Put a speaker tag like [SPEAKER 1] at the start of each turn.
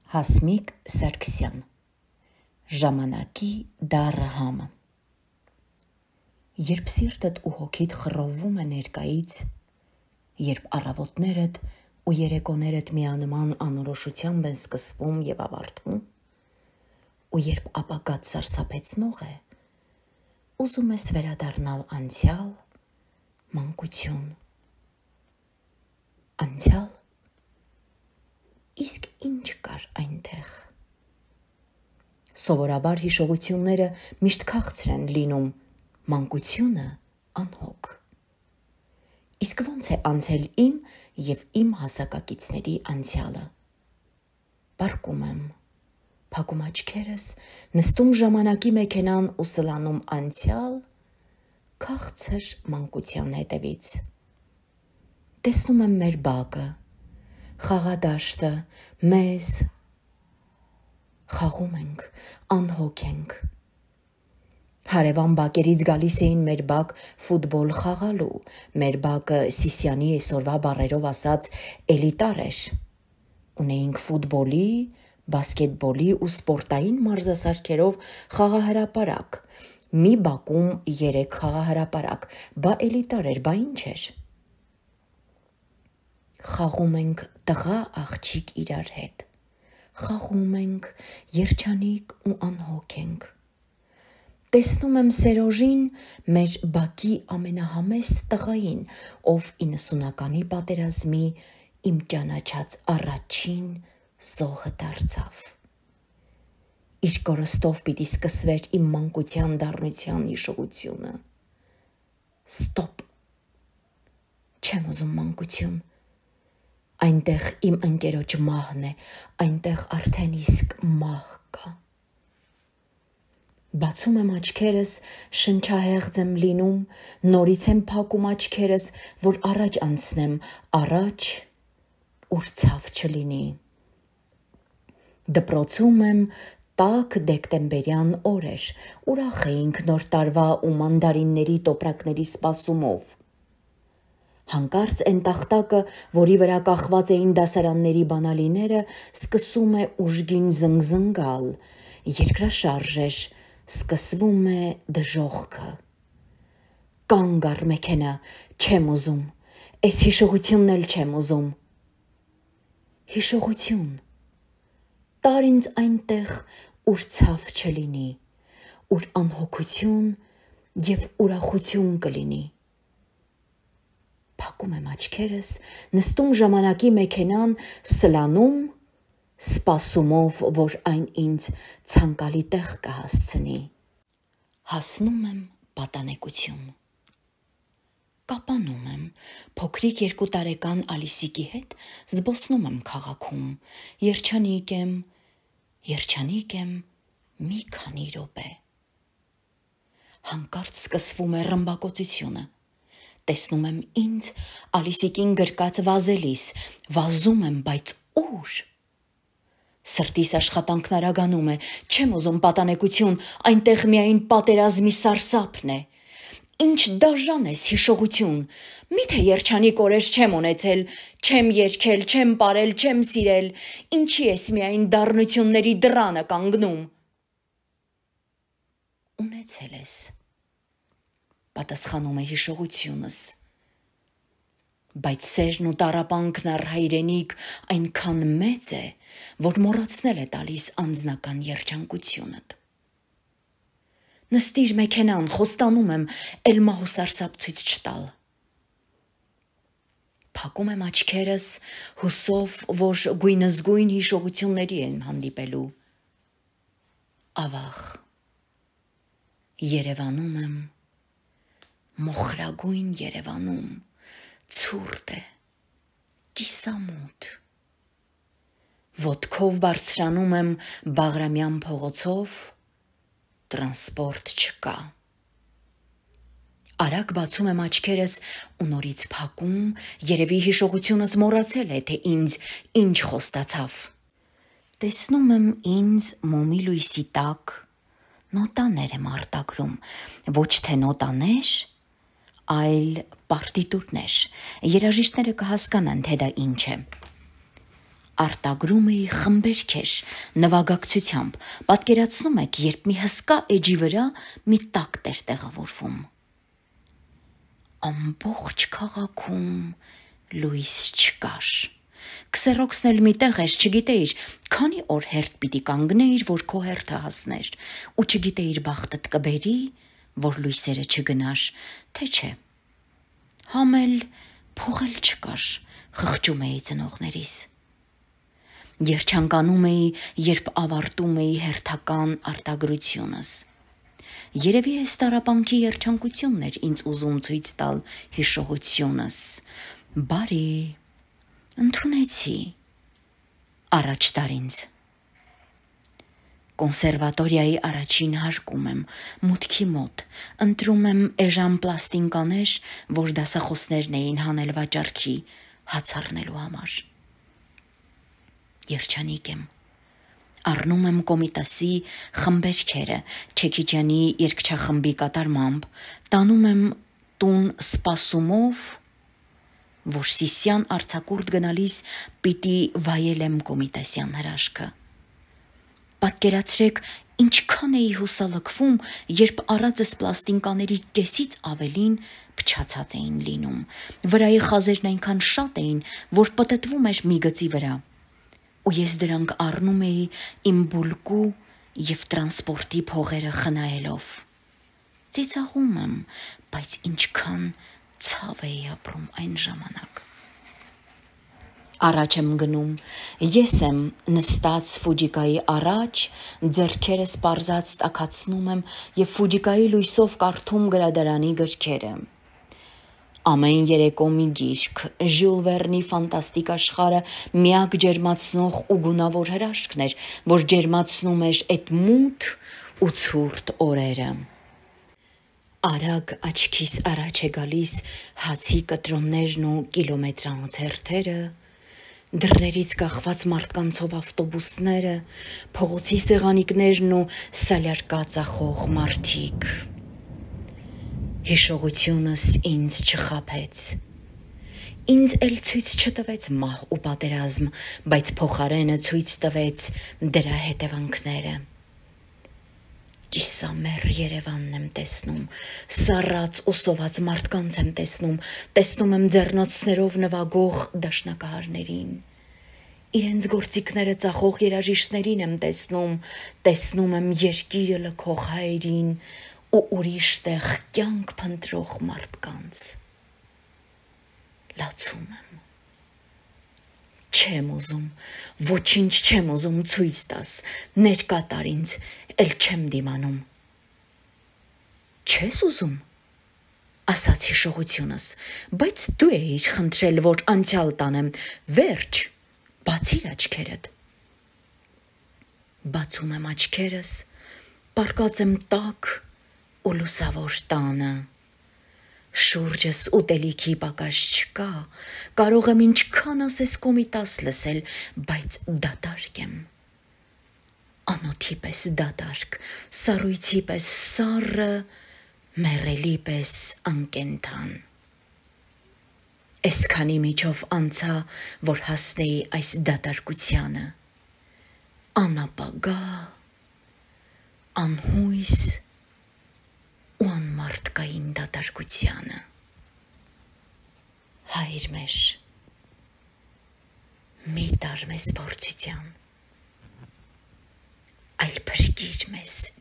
[SPEAKER 1] Հասմիկ Սարգսյան Ժամանակի դառը համը Երբ սիրտդ ու հոգիդ խռովվում է ներկայից, երբ առավոտներդ ու երեկոներդ միանման անորոշությամբ են սկսվում և ավարտվում, ու երբ ապագադ սարսափեցնող է, ուզում ես վերադառնալ անցյալ, մանկություն։ Անցյալ, իսկ ինչ կար այնտեղ։ Սովորաբար հիշողությունները միշտ քաղցր են լինում, մանկությունը անհոգ։ Իսկ ոնց է անցել իմ և իմ հասակակիցների անցյալը։ Պառկում եմ, փակում աչքերս, նստում ժամանակի մեքենան ու սլանում անցյալ, քաղցր մանկության հետևից։ Տեսնում եմ մեր բակը, խաղադաշտը, մեզ, խաղում ենք, անհոգ ենք։ Հարևան բակերից գալիս էին մեր բակ ֆուտբոլ խաղալու, մեր բակը Սիսիանի այսօրվա բառերով ասած էլիտար էր։ Ունեինք ֆուտբոլի, բասկետբոլի ու սպորտային մարզասարքերով խաղահրապարակ, մի բակում 3 խաղահրապարակ, բա էլիտար էր, բա ինչ էր։ Խաղում ենք տղա աղջիկ իրար հետ, խաղում ենք, երջանիկ ու անհոգ ենք։ Տեսնում եմ Սերոժին, մեր բակի ամենահամեստ տղային, ով 90-ականի պատերազմի իմ ճանաչած առաջին զոհը դարձավ։ Իր կորստով պիտի սկսվեր իմ մանկության դառնության հիշողությունը։ Ստոպ, չեմ ուզում մանկություն։ Այնտեղ իմ ընկերոջ մահն է, այնտեղ արդեն իսկ մահ կա։ Բացում եմ աչքերս, շնչահեղձ եմ լինում, նորից եմ փակում աչքերս, որ առաջ անցնեմ, առաջ, ուր ցավ չլինի։ Դպրոցում եմ, տաք դեկտեմբերյան օր էր, ուրախ էինք նոր տարվա ու մանդարինների տոպրակների սպասումով։ Հանկարծ էն տախտակը, որի վրա կախված էին դասարանների բանալիները, սկսում է ուժգին զնգզնգալ, երկրաշարժ էր, սկսվում է դժոխքը։ Կանգ առ մեքենա, չեմ ուզում, էս հիշողությունն էլ չեմ ուզում։ Հիշողություն, տար ինձ այնտեղ, ուր ցավ չլինի, ուր անհոգություն և ուրախություն կլինի։ Փակում եմ աչքերս, նստում ժամանակի մեքենան, սլանում, սպասումով, որ այն ինձ ցանկալի տեղ կհասցնի։ Հասնում եմ պատանեկություն։ Կապանում եմ, փոքրիկ 2 տարեկան Ալիսիկի հետ զբոսնում եմ քաղաքում, երջանիկ եմ մի քանի րոպե։ Հանկարծ սկսվում է ռմբակոծությունը։ Տեսնում եմ ինձ Ալիսիկին գրկած վազելիս, վազում եմ, բայց ուր։ Սրտիս աշխատանքն արագանում է, չեմ ուզում պատանեկություն, այնտեղ միայն պատերազմի սարսափն է։ Ինչ դաժան ես հիշողություն, միթե երջանիկ օրեր չեմ ունեցել, չեմ երգել, չեմ պարել, չեմ սիրել, ինչի ես միայն դառնությունների դռանը կանգնում։ Ունեցել ես, պատասխանում է հիշողությունս, բայց սերն ու տառապանքն առ հայրենիք այնքան մեծ է, որ մոռացնել է տալիս անձնական երջանկությունդ։ Նստիր մեքենան, խոստանում եմ, էլ մահու սարսափ ցույց չտալ։ Փակում եմ աչքերս, հուսով, որ գույնզգույն հիշողությունների եմ հանդիպելու։ Ավաղ, Երևանում եմ, մոխրագույն Երևանում, ցուրտ է, կիսամութ։ Ոտքով բարձրանում եմ Բաղրամյան փողոցով, տրանսպորտ չկա։ Արագ բացում եմ աչքերս ու նորից փակում, երևի հիշողությունս մոռացել է, թե ինձ ինչ խոստացավ։ Տեսնում եմ ինձ մոմի լույսի տակ, նոտաներ եմ արտագրում, ոչ թե նոտաներ, այլ պարտիտուրներ, երաժիշտները կհասկանան, թե դա ինչ է։ Արտագրում էի խմբերքեր, նվագակցությամբ, պատկերացնում եք, երբ մի հսկա էջի վրա մի տակտ էր տեղավորվում։ Ամբողջ քաղաքում լույս չկար։ Քսերոքսն էլ մի տեղ էր, չգիտեիր, քանի օր հերթ պիտի կանգնեիր, որ քո հերթը հասներ, ու չգիտեիր բախտդ կբերի, որ լույսերը չգնար, թե չէ։ Համ էլ փող էլ չկար, խղճում էի ծնողներիս։ Երջանկանում էի, երբ ավարտում էի հերթական արտագրությունս։ Երևի այս տառապանքի երջանկությունն էր ինձ ուզում ցույց տալ հիշողությունս։ Բարի, ընդունեցի, առաջ տար ինձ։ Կոնսերվատորիայի առաջին հարկում եմ, մուտքի մոտ, ընտրում եմ էժան պլաստինկաներ, որ դասախոսներն էին հանել վաճառքի, հաց առնելու համար։ Երջանիկ եմ։ Առնում եմ Կոմիտասի խմբերքերը, Չեքիջյանի երգչախմբի կատարմամբ, տանում եմ տուն սպասումով, որ Սիսյան արձակուրդ գնալիս պիտի վայելեմ Կոմիտասյան հրաշքը։ Պատկերացրեք, ինչքան էի հուսալքվում, երբ առածս պլաստինկաների կեսից ավելին փչացած էին լինում, վրայի խազերն այնքան շատ էին, որ պտտվում էր մի գծի վրա, ու ես դրանք առնում էի իմ բուլկու և տրանսպորտի փողերը խնայելով։ Ծիծաղում եմ, բայց ինչքան ցավ էի ապրում այն ժամանակ։ Առաջ եմ գնում, ես եմ նստած Ֆուջիկայի առաջ, ձեռքերս պարզած տաքացնում եմ և Ֆուջիկայի լույսով կարդում գրադարանի գրքերը։ Ամեն երեկո մի գիրք, Ժյուլ Վերնի ֆանտաստիկ աշխարհը միակ ջերմացնող ու գունավոր հրաշքն էր, որ ջերմացնում էր այդ մութ ու ցուրտ օրերը։ Արագ աչքիս առաջ է գալիս հացի կտրոններն ու կիլոմետրանոց հերթերը, դռներից կախված մարդկանցով ավտոբուսները, փողոցի սեղանիկներն ու սալարկա ծախող մարդիկ։ Հիշողությունս ինձ չխաբեց։ Ինձ էլ ցույց չտվեց մահ ու պատերազմ, բայց փոխարենը ցույց տվեց դրա հետևանքները։ Կիսամեռ Երևանն եմ տեսնում, սառած ու սոված մարդկանց եմ տեսնում եմ ձեռնոցներով նվագող դաշնակահարներին, իրենց գործիքները ծախող երաժիշտներին եմ տեսնում եմ երկիրը լքող հայերին ու ուրիշ տեղ կյանք փնտրող մարդկանց։ Լացում եմ։ Չեմ ուզում, ոչինչ չեմ ուզում ցույց տաս, ներկա տար ինձ, էլ չեմ դիմանում։ Չես ուզում, ասաց հիշողությունս, բայց դու էիր խնդրել, որ անցյալ տանեմ, վերջ, բացիր աչքերդ։ Բացում եմ աչքերս, պառկած եմ տաք ու լուսավոր տանը։ Շուրջս ուտելիքի պակաս չկա, կարող եմ ինչքան ասես Կոմիտաս լսել, բայց դատարկ եմ։ Անոթի պես դատարկ, սառույցի պես սառը, մեռելի պես անկենդան։ Այսքանի միջով անցա, որ հասնեի այս դատարկությանը, անապագա, անհույս ու անմարդկային դատարկությանը։ Հայր մեր, մի տար մեզ փորձության, այլ փրկիր մեզ